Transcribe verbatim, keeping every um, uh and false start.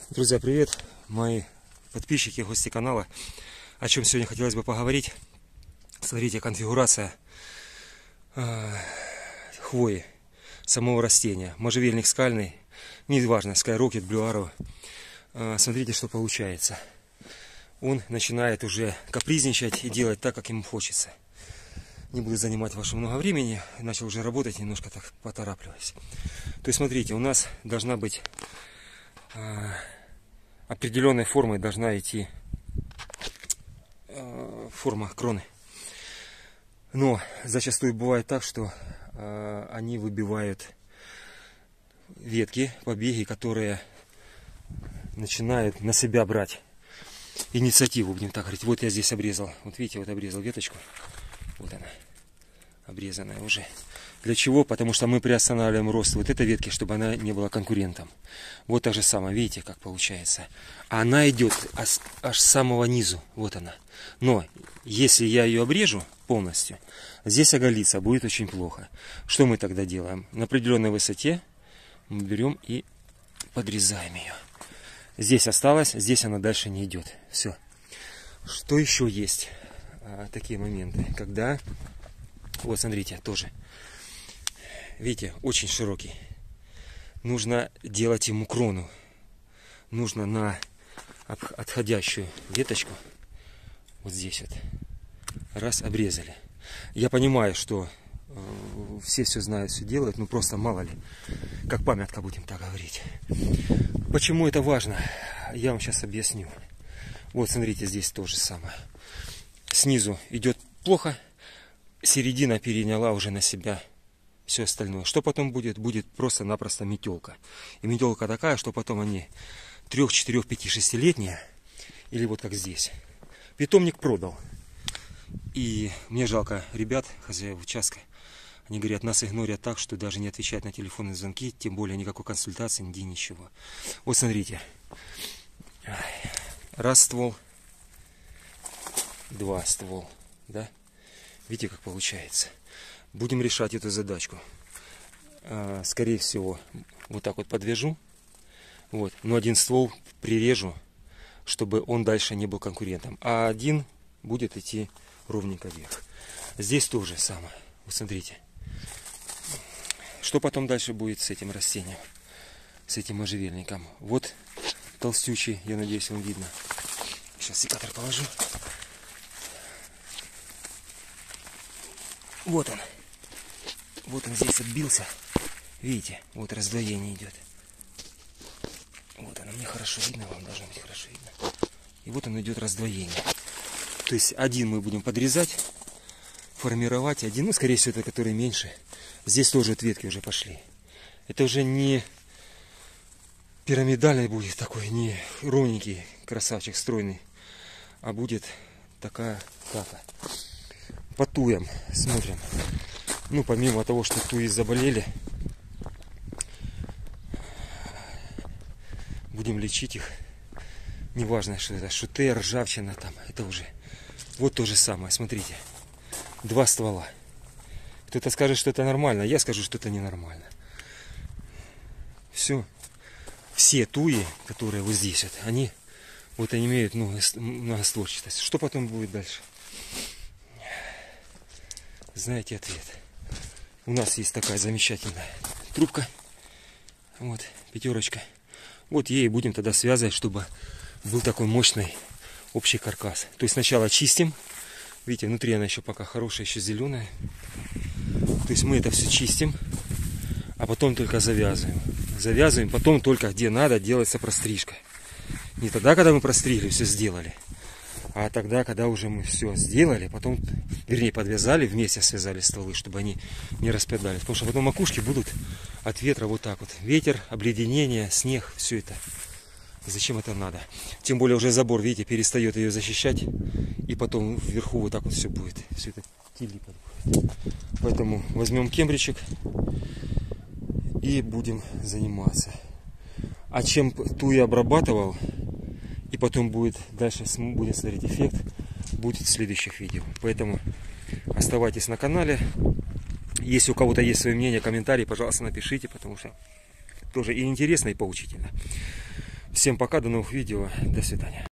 Друзья, привет! Мои подписчики, гости канала. О чем сегодня хотелось бы поговорить. Смотрите, конфигурация э, хвои, самого растения. Можжевельник скальный, неважно, Skyrocket, Blue Arrow. Э, смотрите, что получается. Он начинает уже капризничать и делать так, как ему хочется. Не буду занимать ваше много времени. Начал уже работать, немножко так поторапливаясь. То есть, смотрите, у нас должна быть... Э, определенной формой должна идти э, форма кроны. Но зачастую бывает так, что э, они выбивают ветки, побеги, которые начинают на себя брать инициативу, будем так говорить. Вот я здесь обрезал. Вот видите, вот обрезал веточку. Вот она, обрезанная уже. Для чего? Потому что мы приостанавливаем рост вот этой ветки, чтобы она не была конкурентом. Вот так же самое, видите, как получается. А она идет аж, аж с самого низу. Вот она. Но если я ее обрежу полностью, здесь оголиться будет очень плохо. Что мы тогда делаем? На определенной высоте мы берем и подрезаем ее. Здесь осталось, здесь она дальше не идет. Все. Что еще есть? А, такие моменты, когда... Вот, смотрите, тоже. Видите, очень широкий. Нужно делать ему крону. Нужно на отходящую веточку, вот здесь вот, раз, обрезали. Я понимаю, что э, все все знают, все делают, но просто мало ли, как памятка, будем так говорить. Почему это важно? Я вам сейчас объясню. Вот, смотрите, здесь то же самое. Снизу идет плохо, середина переняла уже на себя все остальное. Что потом будет? Будет просто-напросто метелка. И метелка такая, что потом они трех, четырех, пяти, шестилетние, или вот как здесь. Питомник продал. И мне жалко ребят, хозяев участка. Они говорят, нас игнорят так, что даже не отвечать на телефонные звонки, тем более никакой консультации, нигде ничего. Вот смотрите. Раз ствол, два ствол, да? Видите, как получается. Будем решать эту задачку. Скорее всего, вот так вот подвяжу. Вот. Но один ствол прирежу, чтобы он дальше не был конкурентом. А один будет идти ровненько вверх. Здесь то же самое. Вот смотрите. Что потом дальше будет с этим растением? С этим можжевельником. Вот толстючий, я надеюсь, вам видно. Сейчас секатор положу. Вот он. Вот он здесь отбился. Видите, вот раздвоение идет. Вот оно, мне хорошо видно, вам должно быть хорошо видно. И вот оно идет раздвоение. То есть один мы будем подрезать, формировать. Один, ну, скорее всего, это который меньше. Здесь тоже вот ветки уже пошли. Это уже не пирамидальный будет такой, не ровненький красавчик, стройный. А будет такая кафа. По туям смотрим. Ну, помимо того, что туи заболели, будем лечить их. Неважно, что это, шуте, ржавчина там, это уже. Вот то же самое, смотрите. Два ствола. Кто-то скажет, что это нормально, я скажу, что это ненормально. Все. Все туи, которые вот здесь, вот, они вот они имеют, ну, многостворчатость. Что потом будет дальше? Знаете ответ. У нас есть такая замечательная трубка. Вот, пятерочка. Вот ей будем тогда связывать, чтобы был такой мощный общий каркас. То есть сначала чистим. Видите, внутри она еще пока хорошая, еще зеленая. То есть мы это все чистим, а потом только завязываем. Завязываем, потом только где надо делается прострижка. Не тогда, когда мы простригли, все сделали. А тогда, когда уже мы все сделали, потом, вернее, подвязали, вместе связали стволы, чтобы они не распадались. Потому что потом макушки будут от ветра вот так вот. Ветер, обледенение, снег, все это. И зачем это надо? Тем более уже забор, видите, перестает ее защищать. И потом вверху вот так вот все будет. Все это тилипать будет. Поэтому возьмем кембричек и будем заниматься. А чем ту я обрабатывал, и потом будет дальше будем смотреть эффект, будет в следующих видео. Поэтому оставайтесь на канале. Если у кого-то есть свое мнение, комментарии, пожалуйста, напишите, потому что тоже и интересно, и поучительно. Все. Всем пока, до новых видео, до свидания.